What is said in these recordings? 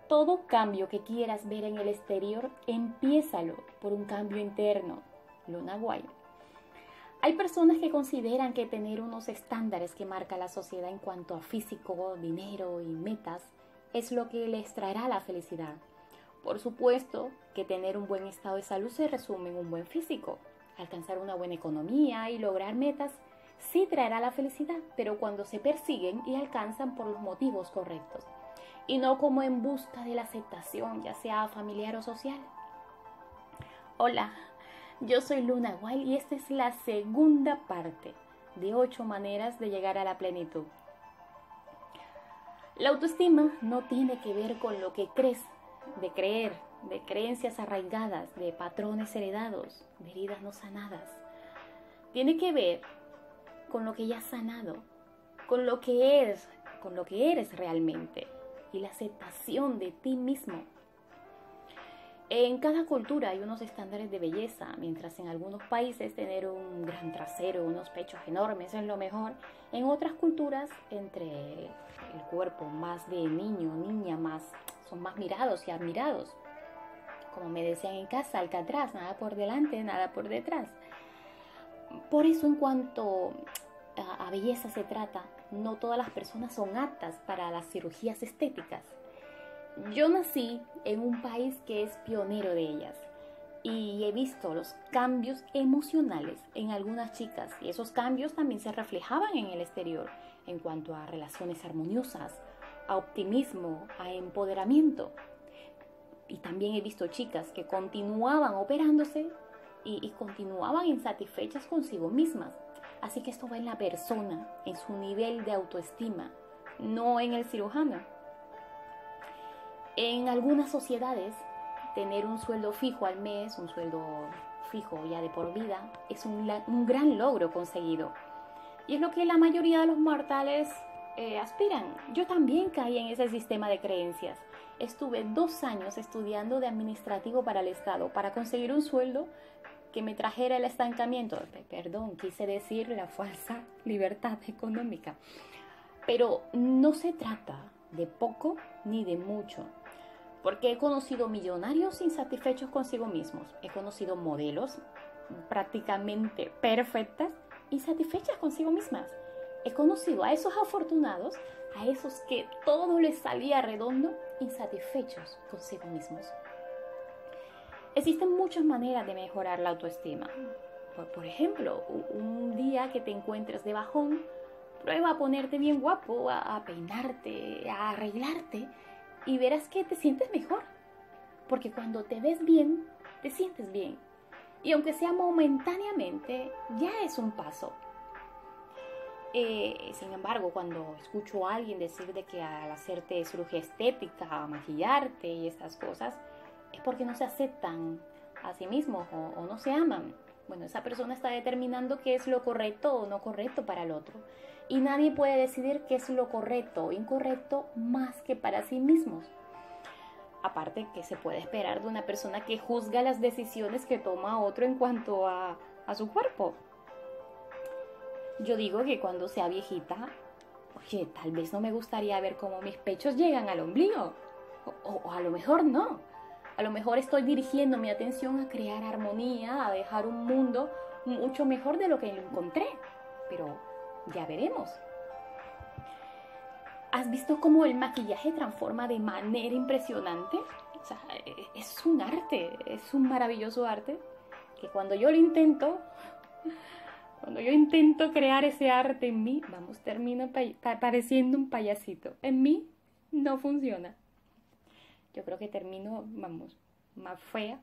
Todo cambio que quieras ver en el exterior, empiézalo por un cambio interno. Luna White. Hay personas que consideran que tener unos estándares que marca la sociedad en cuanto a físico, dinero y metas es lo que les traerá la felicidad. Por supuesto que tener un buen estado de salud se resume en un buen físico. Alcanzar una buena economía y lograr metas sí traerá la felicidad, pero cuando se persiguen y alcanzan por los motivos correctos, y no como en busca de la aceptación, ya sea familiar o social. Hola, yo soy Luna White y esta es la segunda parte de 8 maneras de llegar a la plenitud. La autoestima no tiene que ver con lo que crees, de creer, de creencias arraigadas, de patrones heredados, de heridas no sanadas. Tiene que ver con lo que ya has sanado, con lo que eres realmente y la aceptación de ti mismo. En cada cultura hay unos estándares de belleza, mientras en algunos países tener un gran trasero, unos pechos enormes es lo mejor. En otras culturas, entre el cuerpo más de niño, niña, son más mirados y admirados. Como me decían en casa, Alcatraz, nada por delante, nada por detrás. Por eso, en cuanto a belleza se trata, no todas las personas son aptas para las cirugías estéticas. Yo nací en un país que es pionero de ellas y he visto los cambios emocionales en algunas chicas y esos cambios también se reflejaban en el exterior en cuanto a relaciones armoniosas, a optimismo, a empoderamiento. Y también he visto chicas que continuaban operándose y continuaban insatisfechas consigo mismas. Así que esto va en la persona, en su nivel de autoestima, no en el cirujano. En algunas sociedades, tener un sueldo fijo al mes, un sueldo fijo ya de por vida, es un gran logro conseguido. Y es lo que la mayoría de los mortales aspiran. Yo también caí en ese sistema de creencias. Estuve 2 años estudiando de administrativo para el Estado para conseguir un sueldo que me trajera el estancamiento. Perdón, quise decir la falsa libertad económica. Pero no se trata de poco ni de mucho. Porque he conocido millonarios insatisfechos consigo mismos. He conocido modelos prácticamente perfectas insatisfechas consigo mismas. He conocido a esos afortunados, a esos que todo les salía redondo, insatisfechos consigo mismos. Existen muchas maneras de mejorar la autoestima. Por ejemplo, un día que te encuentres de bajón, prueba a ponerte bien guapo, a peinarte, a arreglarte y verás que te sientes mejor. Porque cuando te ves bien, te sientes bien. Y aunque sea momentáneamente, ya es un paso. Sin embargo, cuando escucho a alguien decir de que al hacerte cirugía estética, maquillarte y estas cosas, es porque no se aceptan a sí mismos o no se aman. Bueno, esa persona está determinando qué es lo correcto o no correcto para el otro. Y nadie puede decidir qué es lo correcto o incorrecto más que para sí mismos. Aparte, ¿qué se puede esperar de una persona que juzga las decisiones que toma otro en cuanto a su cuerpo? Yo digo que cuando sea viejita, oye, tal vez no me gustaría ver cómo mis pechos llegan al ombligo. O a lo mejor no. A lo mejor estoy dirigiendo mi atención a crear armonía, a dejar un mundo mucho mejor de lo que lo encontré. Pero ya veremos. ¿Has visto cómo el maquillaje transforma de manera impresionante? O sea, es un arte, es un maravilloso arte que cuando yo intento crear ese arte en mí, termino pareciendo un payasito. En mí no funciona. Yo creo que termino, más fea.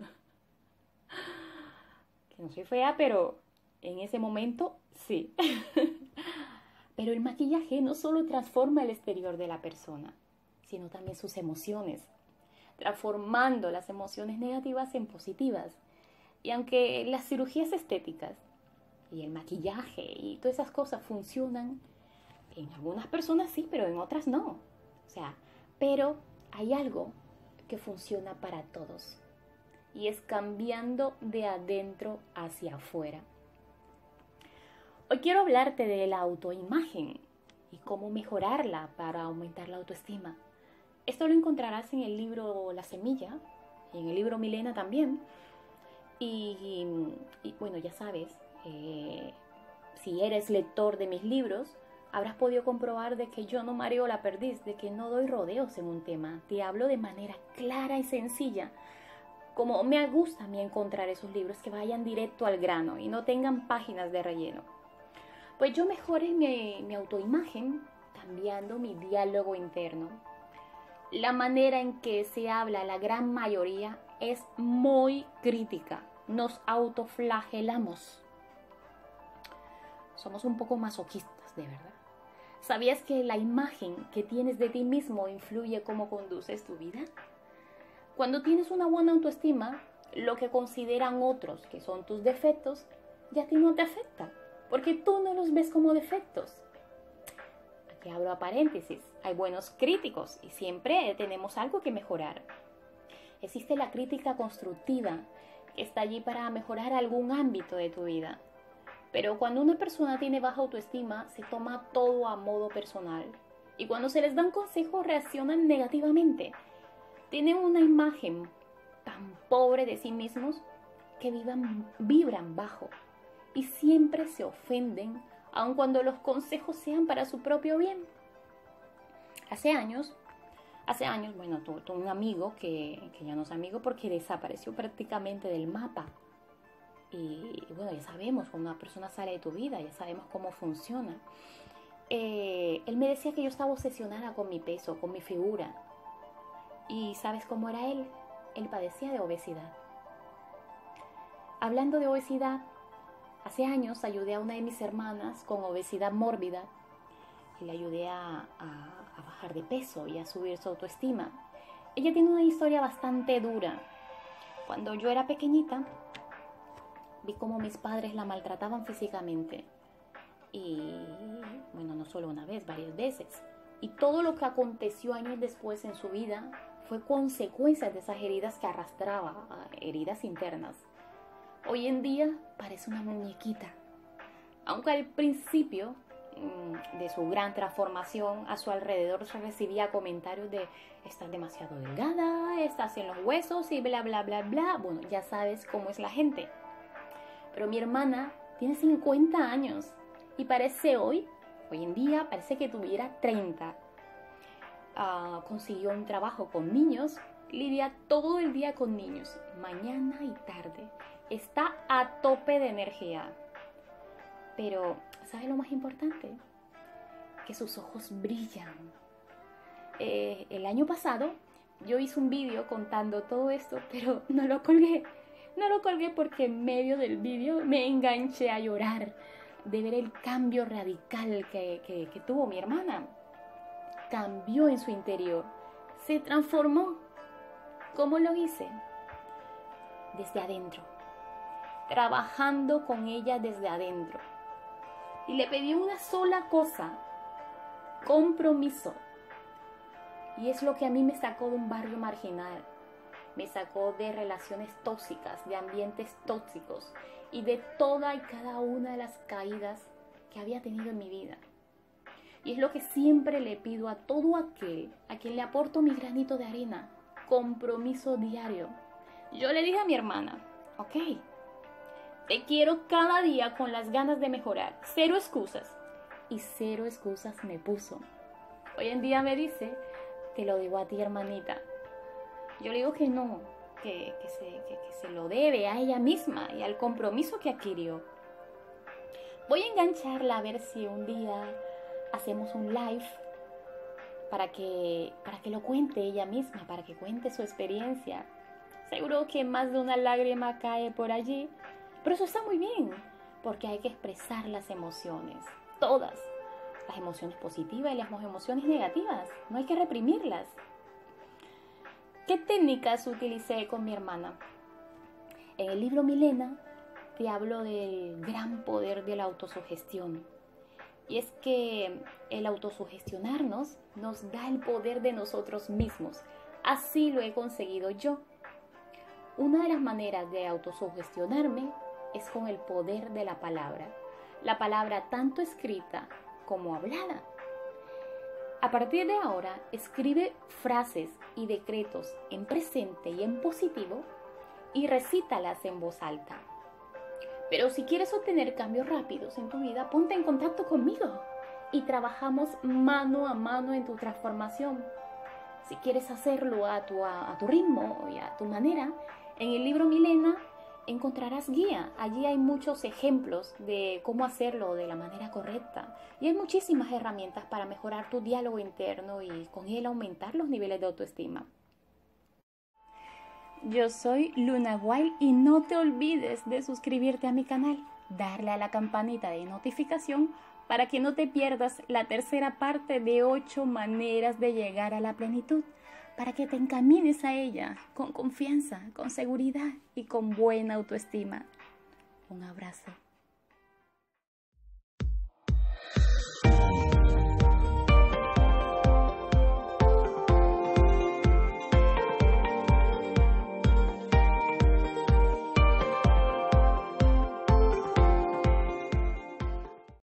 Que no soy fea, pero en ese momento sí. Pero el maquillaje no solo transforma el exterior de la persona, sino también sus emociones, transformando las emociones negativas en positivas. Y aunque las cirugías estéticas y el maquillaje y todas esas cosas funcionan, en algunas personas sí, pero en otras no. O sea, pero hay algo que funciona para todos y es cambiando de adentro hacia afuera. Hoy quiero hablarte de la autoimagen y cómo mejorarla para aumentar la autoestima. Esto lo encontrarás en el libro La Semilla, y en el libro Milena también. Y bueno, ya sabes, si eres lector de mis libros, habrás podido comprobar de que yo no mareo la perdiz, de que no doy rodeos en un tema. Te hablo de manera clara y sencilla. Como me gusta a mí encontrar esos libros que vayan directo al grano y no tengan páginas de relleno. Pues yo mejoré mi autoimagen cambiando mi diálogo interno. La manera en que se habla la gran mayoría es muy crítica. Nos autoflagelamos. Somos un poco masoquistas, de verdad. ¿Sabías que la imagen que tienes de ti mismo influye cómo conduces tu vida? Cuando tienes una buena autoestima, lo que consideran otros que son tus defectos, ya a ti no te afecta, porque tú no los ves como defectos. Aquí abro a paréntesis, hay buenos críticos y siempre tenemos algo que mejorar. Existe la crítica constructiva, que está allí para mejorar algún ámbito de tu vida. Pero cuando una persona tiene baja autoestima, se toma todo a modo personal. Y cuando se les da un consejo, reaccionan negativamente. Tienen una imagen tan pobre de sí mismos que vibran bajo. Y siempre se ofenden, aun cuando los consejos sean para su propio bien. Hace años, bueno, tuve un amigo que ya no es amigo porque desapareció prácticamente del mapa. Y bueno, ya sabemos cuando una persona sale de tu vida, ya sabemos cómo funciona. Él me decía que yo estaba obsesionada con mi peso, con mi figura. ¿Y sabes cómo era él? Él padecía de obesidad. Hablando de obesidad, hace años ayudé a una de mis hermanas con obesidad mórbida y le ayudé a bajar de peso y a subir su autoestima. Ella tiene una historia bastante dura. Cuando yo era pequeñita, vi cómo mis padres la maltrataban físicamente. Y bueno, no solo una vez, varias veces. Y todo lo que aconteció años después en su vida fue consecuencia de esas heridas que arrastraba, heridas internas. Hoy en día parece una muñequita. Aunque al principio de su gran transformación, a su alrededor se recibía comentarios de estás demasiado delgada, estás en los huesos y bla bla bla bla. Bueno, ya sabes cómo es la gente. Pero mi hermana tiene 50 años y parece hoy en día, parece que tuviera 30. Consiguió un trabajo con niños, lidia todo el día con niños, mañana y tarde. Está a tope de energía. Pero, ¿sabe lo más importante? Que sus ojos brillan. El año pasado yo hice un vídeo contando todo esto, pero no lo colgué. No lo colgué porque en medio del vídeo me enganché a llorar de ver el cambio radical que tuvo mi hermana. Cambió en su interior, se transformó. ¿Cómo lo hice? Desde adentro, trabajando con ella desde adentro. Y le pedí una sola cosa: compromiso. Y es lo que a mí me sacó de un barrio marginal. Me sacó de relaciones tóxicas, de ambientes tóxicos y de toda y cada una de las caídas que había tenido en mi vida. Y es lo que siempre le pido a todo aquel a quien le aporto mi granito de arena: compromiso diario. Yo le dije a mi hermana, ok, te quiero cada día con las ganas de mejorar, 0 excusas. Y 0 excusas me puso. Hoy en día me dice, te lo digo a ti, hermanita. Yo le digo que no, que se lo debe a ella misma y al compromiso que adquirió. Voy a engancharla a ver si un día hacemos un live para que lo cuente ella misma, para que cuente su experiencia. Seguro que más de una lágrima cae por allí, pero eso está muy bien, porque hay que expresar las emociones, todas, las emociones positivas y las emociones negativas, no hay que reprimirlas. ¿Qué técnicas utilicé con mi hermana? En el libro Milena te hablo del gran poder de la autosugestión. Y es que el autosugestionarnos nos da el poder de nosotros mismos. Así lo he conseguido yo. Una de las maneras de autosugestionarme es con el poder de la palabra. La palabra tanto escrita como hablada. A partir de ahora, escribe frases y decretos en presente y en positivo y recítalas en voz alta. Pero si quieres obtener cambios rápidos en tu vida, ponte en contacto conmigo y trabajamos mano a mano en tu transformación. Si quieres hacerlo a tu ritmo y a tu manera, en el libro Milena encontrarás guía. Allí hay muchos ejemplos de cómo hacerlo de la manera correcta. Y hay muchísimas herramientas para mejorar tu diálogo interno y con él aumentar los niveles de autoestima. Yo soy Luna Wild y no te olvides de suscribirte a mi canal, darle a la campanita de notificación para que no te pierdas la tercera parte de 8 maneras de llegar a la plenitud, para que te encamines a ella con confianza, con seguridad y con buena autoestima. Un abrazo.